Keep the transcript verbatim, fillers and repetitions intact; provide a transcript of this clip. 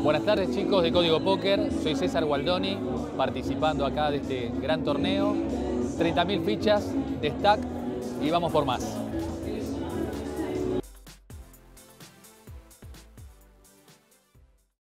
Buenas tardes chicos de Código Póker, soy César Gualdoni, participando acá de este gran torneo. treinta mil fichas de stack y vamos por más.